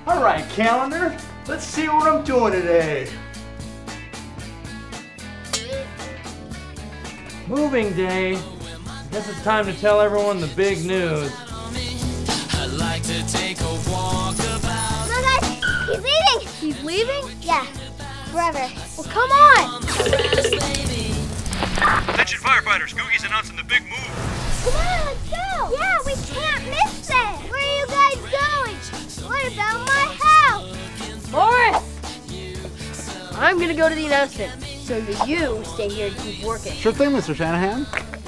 All right, calendar, let's see what I'm doing today. Moving day. I guess it's time to tell everyone the big news. I'd like to take a walk about. No, guys, he's leaving. He's leaving? Yeah, forever. Well, come on. Attention firefighters, Googie's announcing the big move. Come on, let's go. Yeah, we can't miss it. Where are you guys going? What about my house? Boris! I'm gonna go to the announcement, so you stay here and keep working. Sure thing, Mr. Shanahan.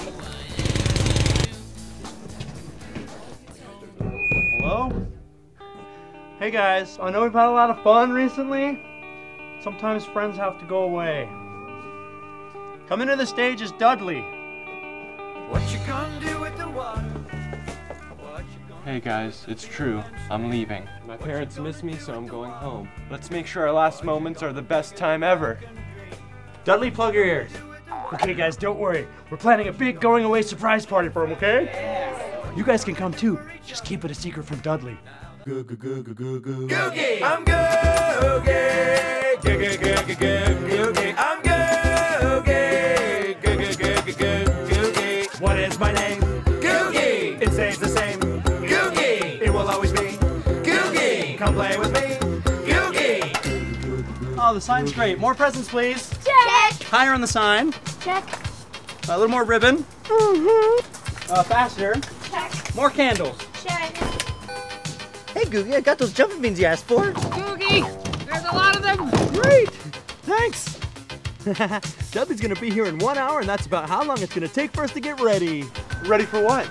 Hello? Hey guys, I know we've had a lot of fun recently. Sometimes friends have to go away. Coming to the stage is Dudley. What you gonna do with the water? Hey guys, it's true. I'm leaving. My parents miss me, so I'm going home. Let's make sure our last moments are the best time ever. Dudley, plug your ears. Okay guys, don't worry. We're planning a big going away surprise party for him, okay? Yeah. You guys can come too. Just keep it a secret from Dudley. Googie! I'm Googie! Googie! I'm Googie! Googie! What is my name? Googie! It stays the same. Googie! It will always be. Googie! Come play with me. Googie! Oh, the sign's great. More presents, please. Check. Higher on the sign. Check. A little more ribbon. Faster. Check. More candles. Check. Hey, Googie, I got those jumping beans you asked for. Googie! There's a lot of them! Great! Thanks! Dudley's gonna be here in 1 hour, and that's about how long it's gonna take for us to get ready. Ready for what?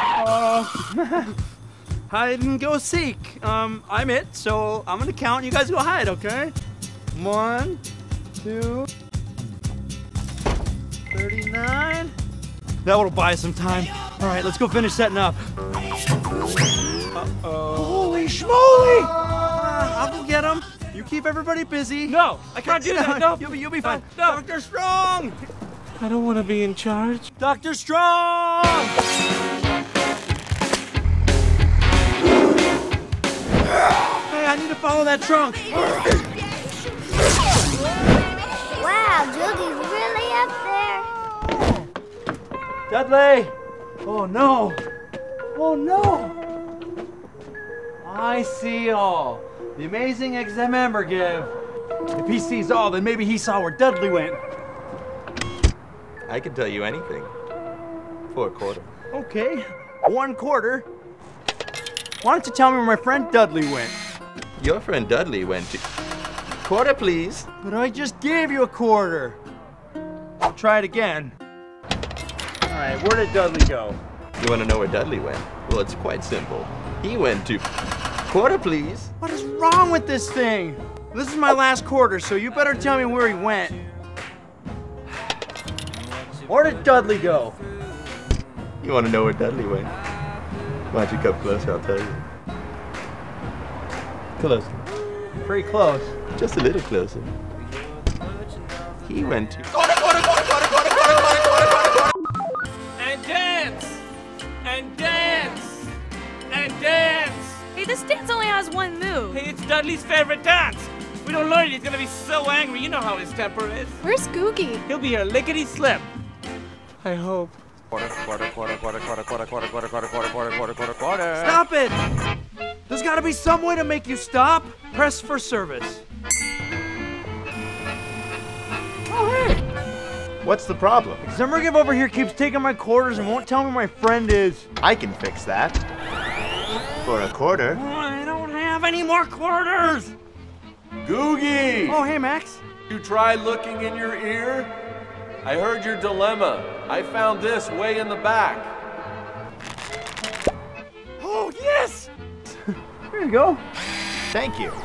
Hide and go seek. I'm it, so I'm gonna count. You guys go hide, okay? 1, 2, 39. That will buy us some time. All right, let's go finish setting up. Holy schmoly! I'll go get him. You keep everybody busy. No, I can't do that. No, You'll be fine. No. Dr. Strong! I don't want to be in charge. Dr. Strong! Hey, I need to follow that trunk. Wow, Googie's really up there. Dudley! Oh no! Oh no! I see all. The amazing exam Amber give. If he sees all, then maybe he saw where Dudley went. I can tell you anything. For a quarter. Okay, 1/4. Why don't you tell me where my friend Dudley went? Your friend Dudley went to... Quarter, please. But I just gave you 1/4. I'll try it again. All right, where did Dudley go? You want to know where Dudley went? Well, it's quite simple. He went to... Quarter, please. What is wrong with this thing? This is my last quarter, so you better tell me where he went. Where did Dudley go? You want to know where Dudley went? Why don't you come closer, I'll tell you. Closer. Pretty close. Just a little closer. He went to... And dance! And dance! And dance! Hey, this dance only has one move. Hey, it's Dudley's favorite dance. If we don't learn it, he's gonna be so angry. You know how his temper is. Where's Googie? He'll be here lickety-slip. I hope. Stop it! There's gotta be some way to make you stop. Press for service. Oh, hey! What's the problem? Zimmergiv over here keeps taking my quarters and won't tell me where my friend is. I can fix that. For a quarter. I don't have any more quarters! Googie! Oh, hey, Max. You try looking in your ear? I heard your dilemma. I found this way in the back. Oh, yes! Here you go. Thank you.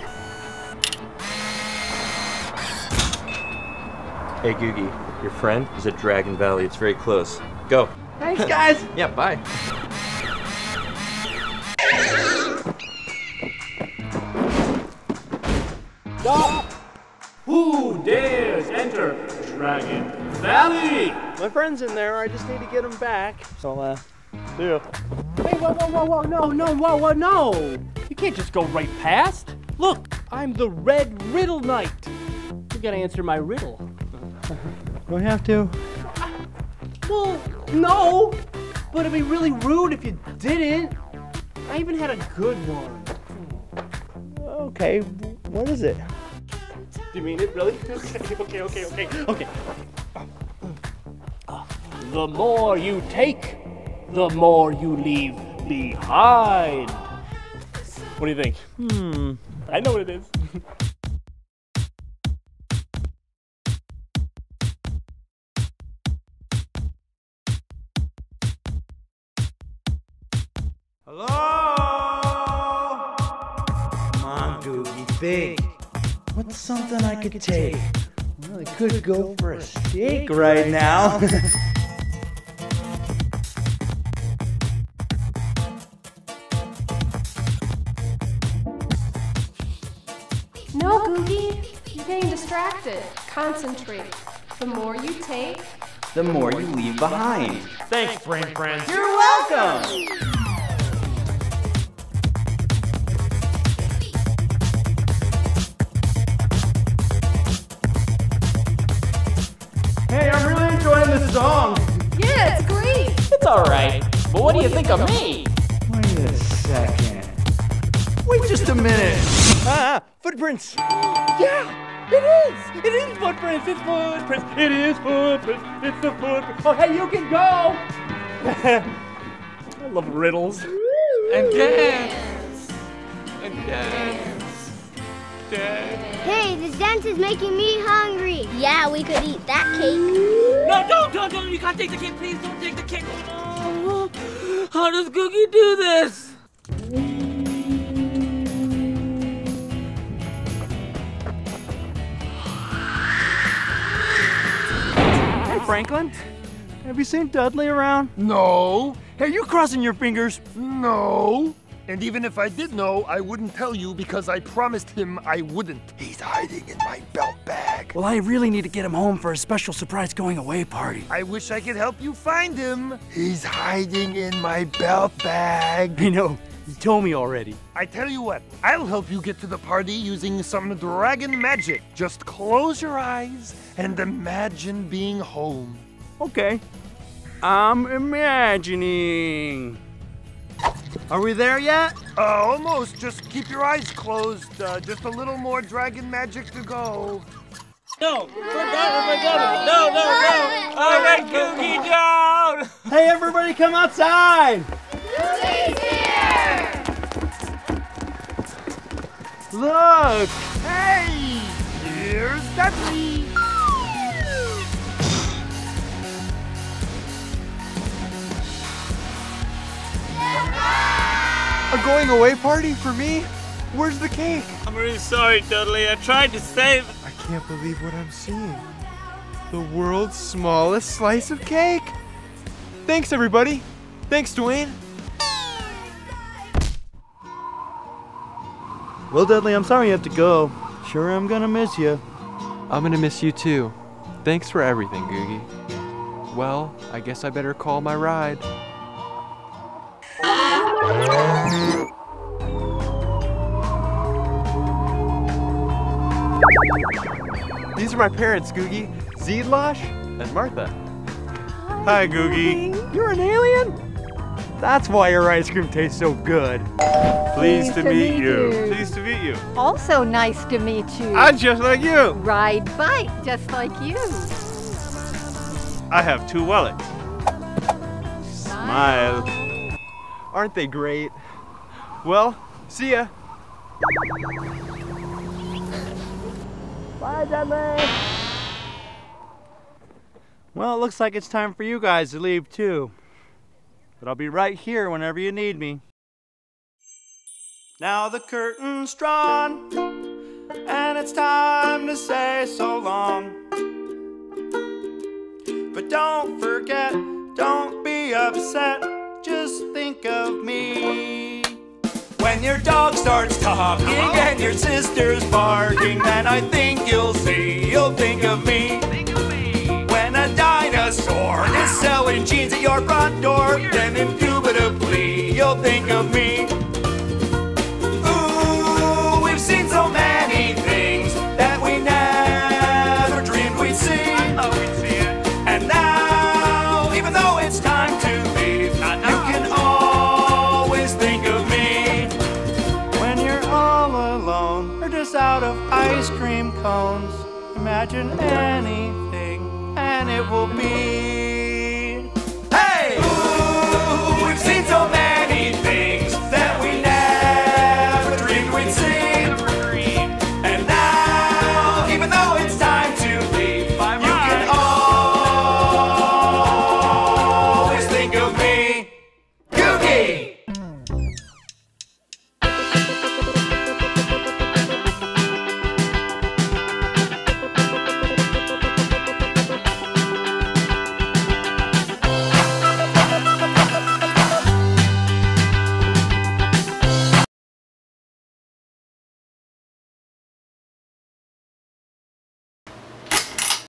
Hey, Googie, your friend is at Dragon Valley. It's very close. Go. Thanks, guys. Yeah, bye. Stop! Who dares enter Dragon Valley? My friend's in there. I just need to get him back. So, see ya. Hey, whoa, no, no. You can't just go right past. Look, I'm the Red Riddle Knight. You gotta answer my riddle. Do I have to? Well, no, but it'd be really rude if you didn't. I even had a good one. Okay, what is it? Do you mean it, really? Okay. The more you take, the more you leave behind. What do you think? I know what it is. Hello? Come on, Googie, think. What's something I could take? Well, I could go for a steak right now. No, Googie. You're getting distracted. Concentrate. The more you take, The more you leave behind. Thanks, brain friends. You're welcome! Hey, I'm really enjoying this song. yeah, it's great. It's alright, but what do you think of me? Wait a second. Wait just a minute. Footprints. Yeah, it is! It is footprints! It's footprints! It is footprints! It's the footprints! Oh, hey, you can go! I love riddles. And dance. And dance. Dance. Hey, this dance is making me hungry. Yeah, we could eat that cake. No, don't! You can't take the cake, please. Don't take the cake. Oh, how does Googie do this? Hey, Franklin. Have you seen Dudley around? No. Hey, you crossing your fingers? No. And even if I did know, I wouldn't tell you because I promised him I wouldn't. He's hiding in my belt bag. Well, I really need to get him home for a special surprise going away party. I wish I could help you find him. He's hiding in my belt bag. I know. You told me already. I tell you what, I'll help you get to the party using some dragon magic. Just close your eyes and imagine being home. Okay. I'm imagining. Are we there yet? Almost. Just keep your eyes closed. Just a little more dragon magic to go. No! No! All right, Googie down! Hey, everybody, come outside! Googie's here! Look! Hey! Here's Dudley! A going away party for me? Where's the cake? I'm really sorry, Dudley. I tried to save. I can't believe what I'm seeing. The world's smallest slice of cake. Thanks, everybody. Thanks, Dwayne. Well, Dudley, I'm sorry you have to go. Sure, I'm gonna miss you. I'm gonna miss you too. Thanks for everything, Googie. Well, I guess I better call my ride. These are my parents, Googie. Zeedlosh and Martha. Hi, Googie. You're an alien? That's why your ice cream tastes so good. Pleased to meet you. Pleased to meet you. Also nice to meet you. I'm just like you. Ride bike, just like you. I have 2 wallets. Smile. Aren't they great? Well, see ya. Bye, Dudley. Well, it looks like it's time for you guys to leave too. But I'll be right here whenever you need me. Now the curtain's drawn, and it's time to say so long. But don't forget, don't be upset, just think of me. When your dog starts talking and your sister's barking, then I think you'll think of me. When a dinosaur is selling jeans at your front door, then indubitably you'll think of me. Ooh, we've seen so all alone, or just out of ice cream cones. Imagine anything, and it will be